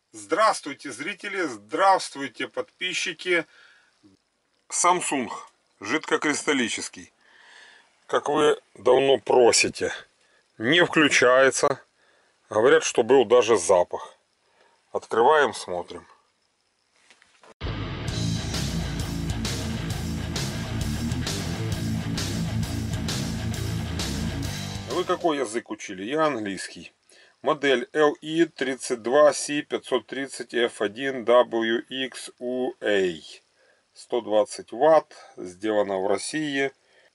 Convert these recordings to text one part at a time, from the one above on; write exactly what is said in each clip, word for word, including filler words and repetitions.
Здравствуйте, зрители, здравствуйте, подписчики. Samsung жидкокристаллический, как вы давно просите, не включается. Говорят, что был даже запах. Открываем, смотрим. Вы какой язык учили? Я английский. Модель эл и тридцать два си пятьсот тридцать эф один дабл ю икс ю эй. сто двадцать ватт. Сделана в России.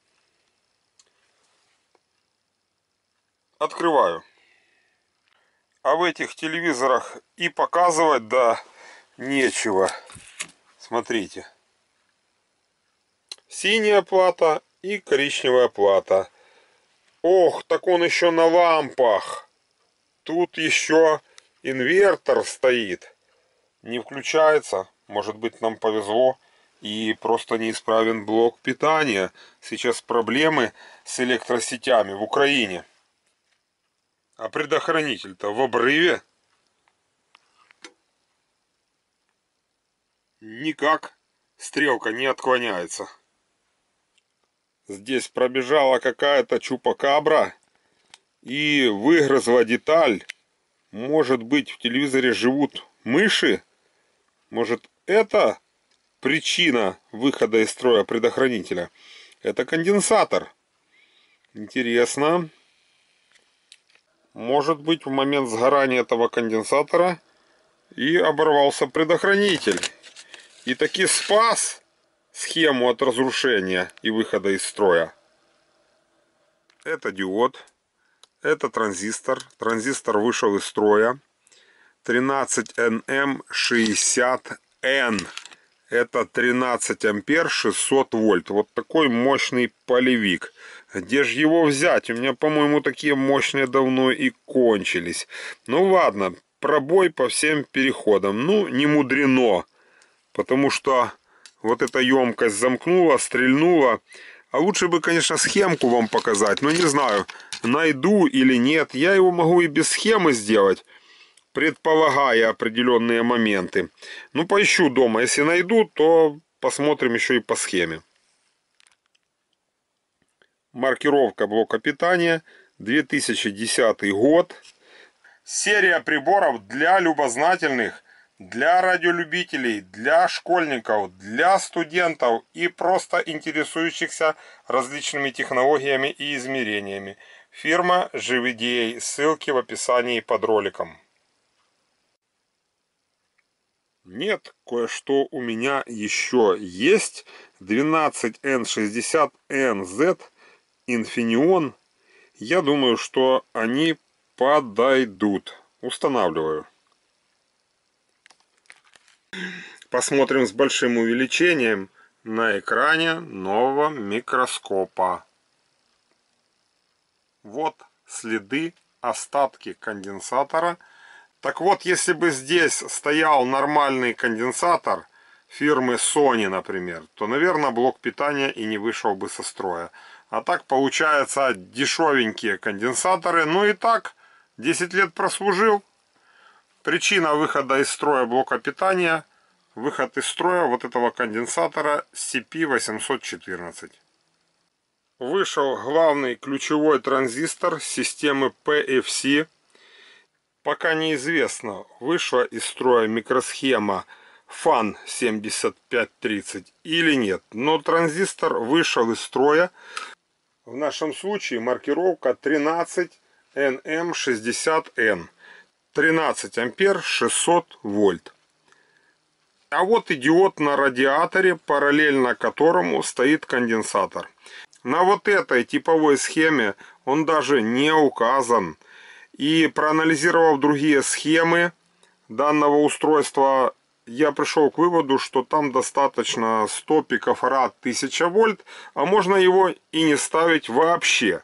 Открываю. А в этих телевизорах и показывать, да, нечего. Смотрите. Синяя плата и коричневая плата. Ох, так он еще на лампах. Тут еще инвертор стоит. Не включается. Может быть, нам повезло. И просто неисправен блок питания. Сейчас проблемы с электросетями в Украине. А предохранитель-то в обрыве. Никак стрелка не отклоняется. Здесь пробежала какая-то чупакабра и выгрызла деталь. Может быть, в телевизоре живут мыши? Может, это причина выхода из строя предохранителя? Это конденсатор. Интересно. Может быть, в момент сгорания этого конденсатора и оборвался предохранитель. И таки спас схему от разрушения и выхода из строя. Это диод. Это транзистор. Транзистор вышел из строя. тринадцать эн эм шестьдесят эн. Это тринадцать ампер шестьсот вольт. Вот такой мощный полевик. Где же его взять? У меня, по-моему, такие мощные давно и кончились. Ну ладно, пробой по всем переходам. Ну, не мудрено. Потому что вот эта емкость замкнула, стрельнула. А лучше бы, конечно, схемку вам показать. Но не знаю, найду или нет. Я его могу и без схемы сделать, предполагая определенные моменты. Ну, поищу дома. Если найду, то посмотрим еще и по схеме. Маркировка блока питания. две тысячи десятый год. Серия приборов для любознательных, для радиолюбителей, для школьников, для студентов и просто интересующихся различными технологиями и измерениями. Фирма Живидей. Ссылки в описании под роликом. Нет, кое-что у меня еще есть. двенадцать эн шестьдесят эн зет Infineon. Я думаю, что они подойдут. Устанавливаю. Посмотрим с большим увеличением на экране нового микроскопа. Вот следы, остатки конденсатора. Так вот, если бы здесь стоял нормальный конденсатор фирмы Sony, например, то, наверное, блок питания и не вышел бы со строя. А так получается дешевенькие конденсаторы. Ну и так, десять лет прослужил. Причина выхода из строя блока питания — выход из строя вот этого конденсатора си пи восемьсот четырнадцать. Вышел главный ключевой транзистор системы пи эф си. Пока неизвестно, вышла из строя микросхема фан семьдесят пять тридцать или нет. Но транзистор вышел из строя. В нашем случае маркировка тринадцать эн эм шестьдесят эн. тринадцать ампер шестьсот вольт. А вот и диод на радиаторе, параллельно которому стоит конденсатор. На вот этой типовой схеме он даже не указан. И проанализировав другие схемы данного устройства, я пришел к выводу, что там достаточно сто пикофарад тысяча вольт, а можно его и не ставить вообще.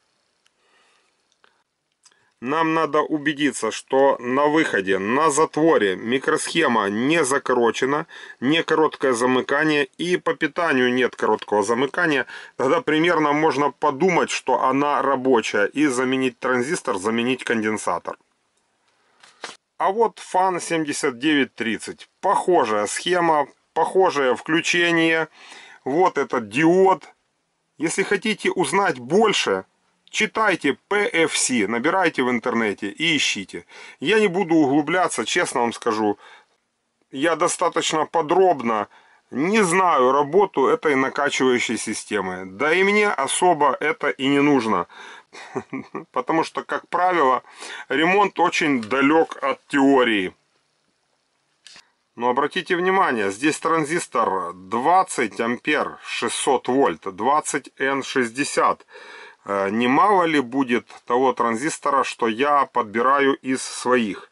Нам надо убедиться, что на выходе, на затворе микросхема не закорочена, не короткое замыкание и по питанию нет короткого замыкания. Тогда примерно можно подумать, что она рабочая, и заменить транзистор, заменить конденсатор. А вот фан семьдесят девять тридцать. Похожая схема, похожее включение. Вот этот диод. Если хотите узнать больше, читайте пи эф си, набирайте в интернете и ищите. Я не буду углубляться, честно вам скажу. Я достаточно подробно не знаю работу этой накачивающей системы. Да и мне особо это и не нужно. Потому что, как правило, ремонт очень далек от теории. Но обратите внимание, здесь транзистор двадцать ампер, шестьсот вольт, двадцать эн шестьдесят. Немало ли будет того транзистора, что я подбираю из своих?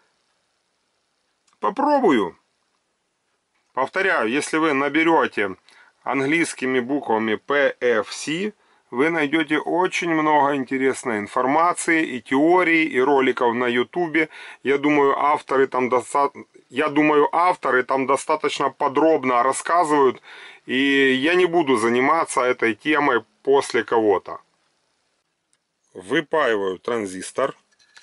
Попробую. Повторяю, если вы наберете английскими буквами пи эф си, вы найдете очень много интересной информации и теорий, и роликов на ютубе. Я думаю, авторы там достаточно... Я думаю, авторы там достаточно подробно рассказывают, и я не буду заниматься этой темой после кого-то. Выпаиваю транзистор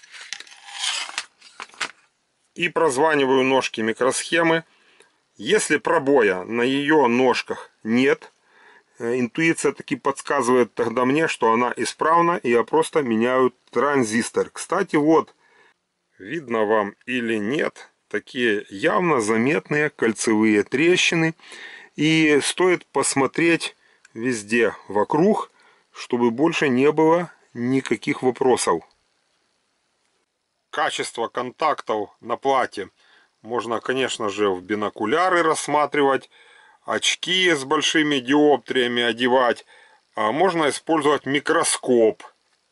и прозваниваю ножки микросхемы. Если пробоя на ее ножках нет, интуиция таки подсказывает тогда мне, что она исправна, и я просто меняю транзистор. Кстати, вот, видно вам или нет, такие явно заметные кольцевые трещины. И стоит посмотреть везде вокруг, чтобы больше не было никаких вопросов. Качество контактов на плате можно, конечно же, в бинокуляры рассматривать, очки с большими диоптриями одевать, а можно использовать микроскоп.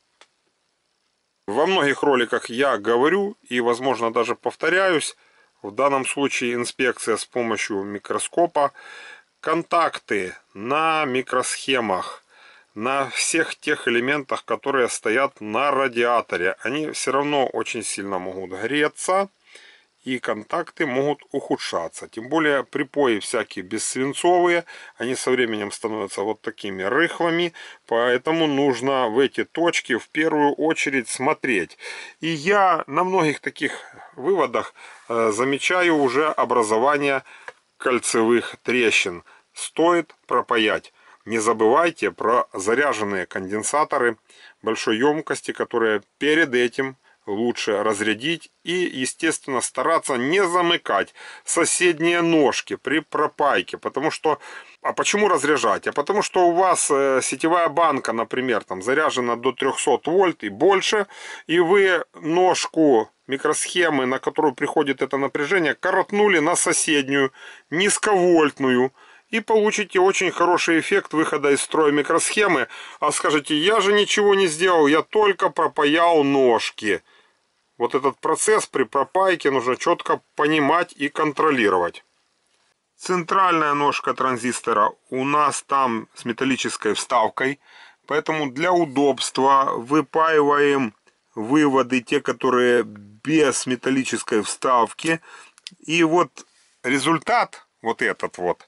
Во многих роликах я говорю и, возможно, даже повторяюсь, в данном случае инспекция с помощью микроскопа. Контакты на микросхемах, на всех тех элементах, которые стоят на радиаторе, они все равно очень сильно могут греться, и контакты могут ухудшаться. Тем более припои всякие бессвинцовые, они со временем становятся вот такими рыхлыми, поэтому нужно в эти точки в первую очередь смотреть. И я на многих таких выводах э, замечаю уже образование кольцевых трещин. Стоит пропаять. Не забывайте про заряженные конденсаторы большой емкости, которые перед этим лучше разрядить и, естественно, стараться не замыкать соседние ножки при пропайке. Потому что... А почему разряжать? А потому что у вас сетевая банка, например, там заряжена до трёхсот вольт и больше, и вы ножку микросхемы, на которую приходит это напряжение, коротнули на соседнюю низковольтную. И получите очень хороший эффект выхода из строя микросхемы. А скажете, я же ничего не сделал, я только пропаял ножки. Вот этот процесс при пропайке нужно четко понимать и контролировать. Центральная ножка транзистора у нас там с металлической вставкой. Поэтому для удобства выпаиваем выводы, те, которые без металлической вставки. И вот результат, вот этот вот,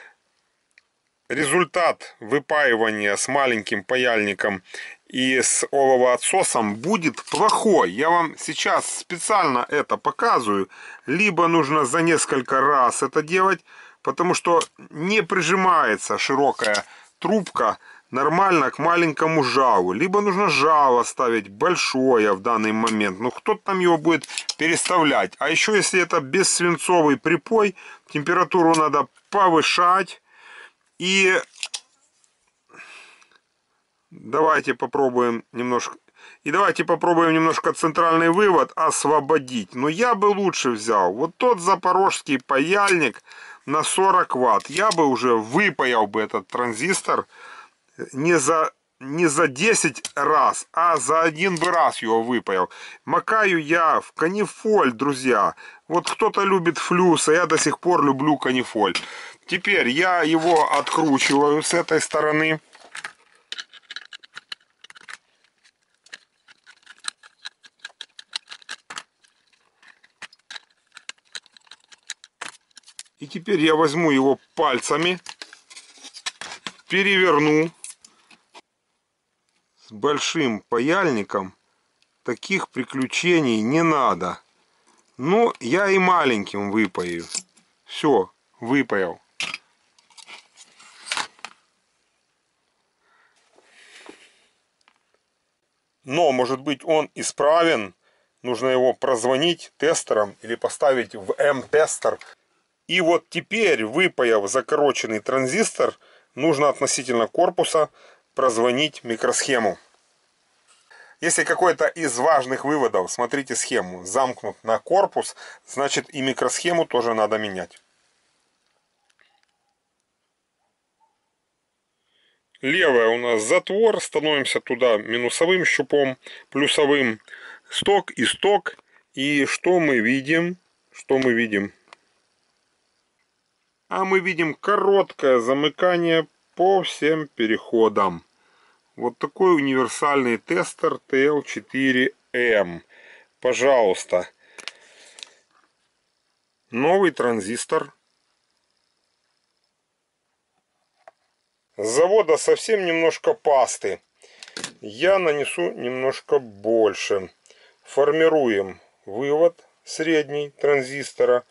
результат выпаивания с маленьким паяльником и с оловоотсосом будет плохой. Я вам сейчас специально это показываю. Либо нужно за несколько раз это делать, потому что не прижимается широкая трубка нормально к маленькому жалу. Либо нужно жало ставить большое в данный момент. Ну, кто-то там его будет переставлять. А еще, если это бессвинцовый припой, температуру надо повышать. И давайте попробуем немножко. И давайте попробуем немножко центральный вывод освободить. Но я бы лучше взял вот тот запорожский паяльник на сорок ватт. Я бы уже выпаял бы этот транзистор не за, не за десять раз, а за один бы раз его выпаял. Макаю я в канифоль, друзья. Вот кто-то любит флюс, а я до сих пор люблю канифоль. Теперь я его откручиваю с этой стороны. И теперь я возьму его пальцами, переверну. С большим паяльником таких приключений не надо. Ну, я и маленьким выпаю. Все, выпаял. Но, может быть, он исправен. Нужно его прозвонить тестером или поставить в эм-тестер. И вот теперь, выпаяв закороченный транзистор, нужно относительно корпуса прозвонить микросхему. Если какой-то из важных выводов, смотрите схему, замкнут на корпус, значит и микросхему тоже надо менять. Левая у нас затвор, становимся туда минусовым щупом, плюсовым сток и сток. И что мы видим? Что мы видим? А мы видим короткое замыкание по всем переходам. Вот такой универсальный тестер тэ эл четыре эм. Пожалуйста. Новый транзистор. С завода совсем немножко пасты. Я нанесу немножко больше. Формируем вывод средний транзистора.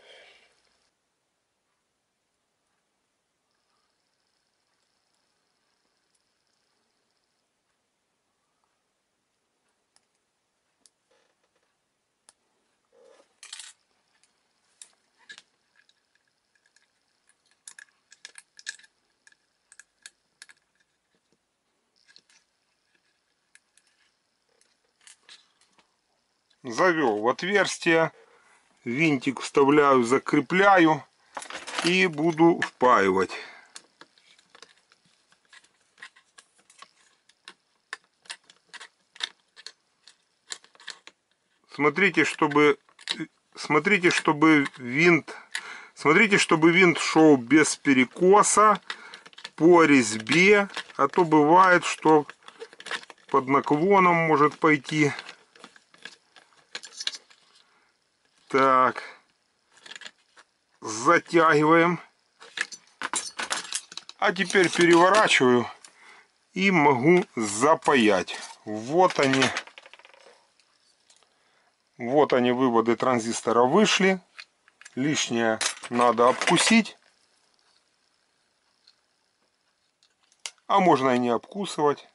Завел в отверстие. Винтик вставляю, закрепляю и буду впаивать. Смотрите, чтобы смотрите, чтобы винт, смотрите, чтобы винт шел без перекоса по резьбе, а то бывает, что под наклоном может пойти. Так, затягиваем. А теперь переворачиваю и могу запаять. Вот они. Вот они, выводы транзистора вышли. Лишнее надо обкусить. А можно и не обкусывать.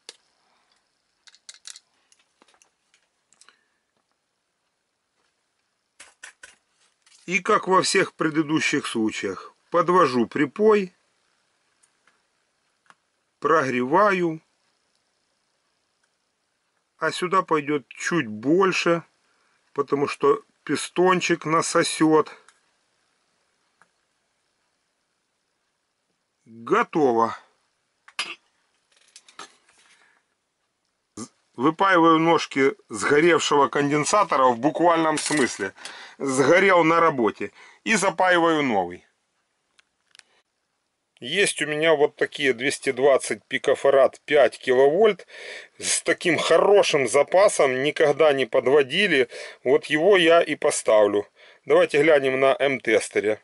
И как во всех предыдущих случаях, подвожу припой, прогреваю, а сюда пойдет чуть больше, потому что пистончик насосет. Готово. Выпаиваю ножки сгоревшего конденсатора в буквальном смысле. Сгорел на работе. И запаиваю новый. Есть у меня вот такие двести двадцать пикофарад пять киловольт. С таким хорошим запасом. Никогда не подводили. Вот его я и поставлю. Давайте глянем на эм-тестере.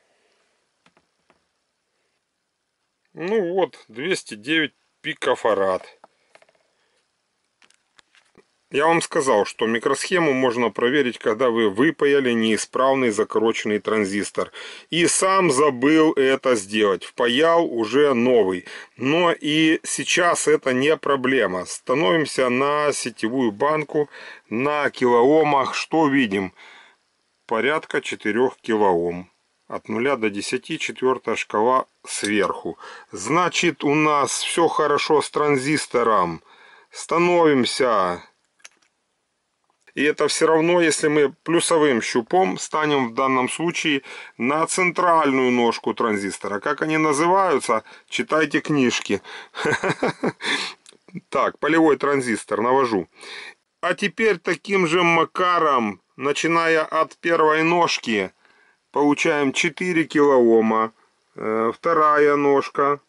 Ну вот, двести девять пикофарад. Я вам сказал, что микросхему можно проверить, когда вы выпаяли неисправный закороченный транзистор. И сам забыл это сделать. Впаял уже новый. Но и сейчас это не проблема. Становимся на сетевую банку на килоомах. Что видим? Порядка четырёх килоом. От нуля до десяти, четвертая шкала сверху. Значит, у нас все хорошо с транзистором. Становимся... И это все равно, если мы плюсовым щупом станем в данном случае на центральную ножку транзистора. Как они называются, читайте книжки. Так, полевой транзистор навожу. А теперь таким же макаром, начиная от первой ножки, получаем четыре килоома. Вторая ножка.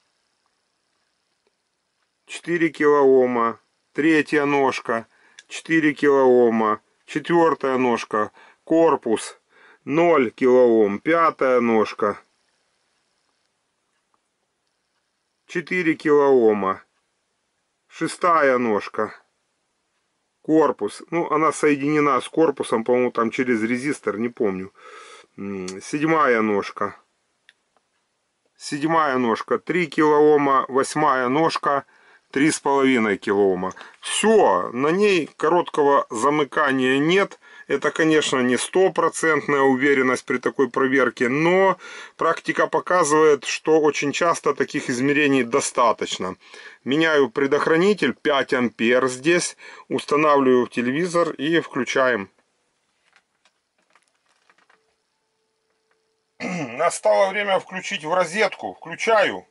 четыре килоома. Третья ножка. четыре килоома, четвертая ножка, корпус ноль килоом, пятая ножка четыре килоома, шестая ножка Корпус. Ну, она соединена с корпусом, по-моему, там через резистор, не помню. Седьмая ножка. Седьмая ножка три килоома. Восьмая ножка три с половиной килоома. Все, на ней короткого замыкания нет. Это, конечно, не стопроцентная уверенность при такой проверке, но практика показывает, что очень часто таких измерений достаточно. Меняю предохранитель пять ампер здесь, устанавливаю в телевизор и включаем. Настало время включить в розетку. Включаю.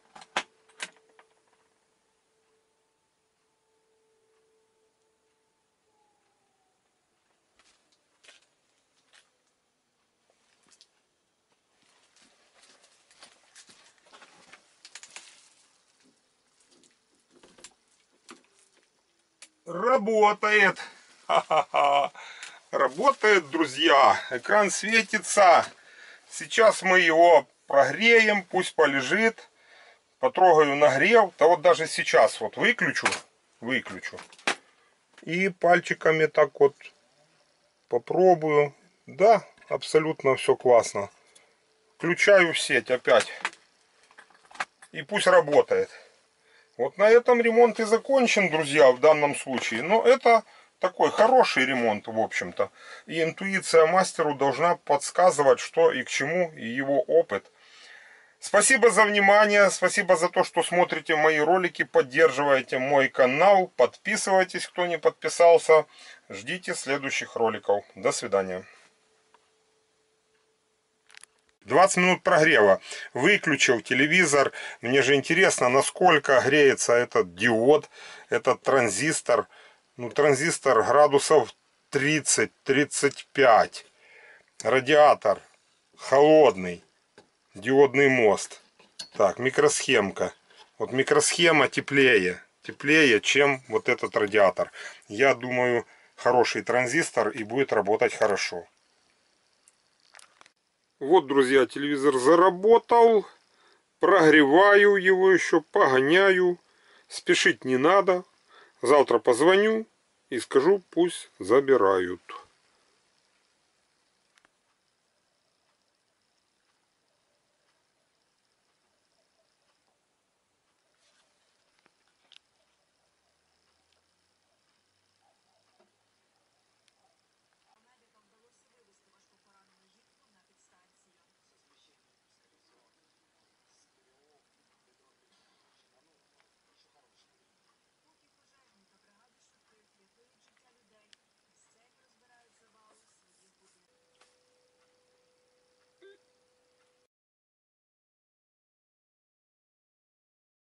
Работает. Ха-ха-ха. Работает, друзья. Экран светится. Сейчас мы его прогреем. Пусть полежит. Потрогаю нагрев. Да вот даже сейчас вот выключу. Выключу. И пальчиками так вот попробую. Да, абсолютно все классно. Включаю в сеть опять. И пусть работает. Вот на этом ремонт и закончен, друзья, в данном случае. Но это такой хороший ремонт, в общем-то. И интуиция мастеру должна подсказывать, что и к чему, и его опыт. Спасибо за внимание, спасибо за то, что смотрите мои ролики, поддерживаете мой канал, подписывайтесь, кто не подписался. Ждите следующих роликов. До свидания. двадцать минут прогрева. Выключил телевизор. Мне же интересно, насколько греется этот диод, этот транзистор. Ну, транзистор градусов тридцать-тридцать пять. Радиатор холодный. Диодный мост. Так, микросхемка. Вот микросхема теплее. Теплее, чем вот этот радиатор. Я думаю, хороший транзистор и будет работать хорошо. Вот, друзья, телевизор заработал. Прогреваю его еще, погоняю. Спешить не надо. Завтра позвоню и скажу, пусть забирают.